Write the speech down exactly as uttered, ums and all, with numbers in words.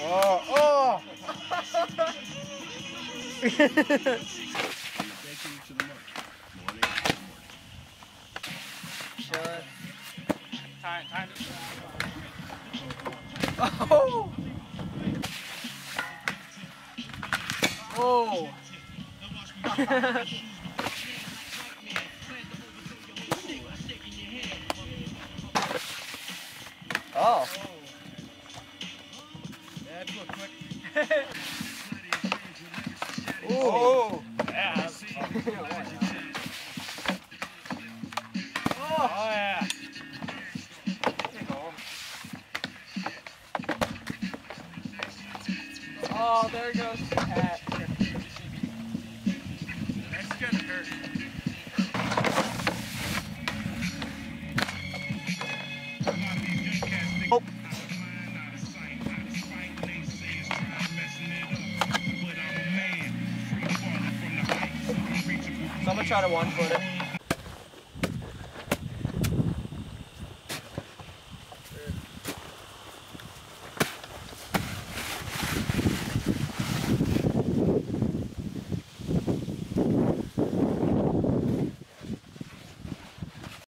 Oh, oh! Shut. Time, time. Oh! Oh! Oh! That's real quick. Oh! Yeah. Oh! Oh yeah. Oh, there goes the cat. That's gonna hurt. Oh. So I'm gonna try to one foot it.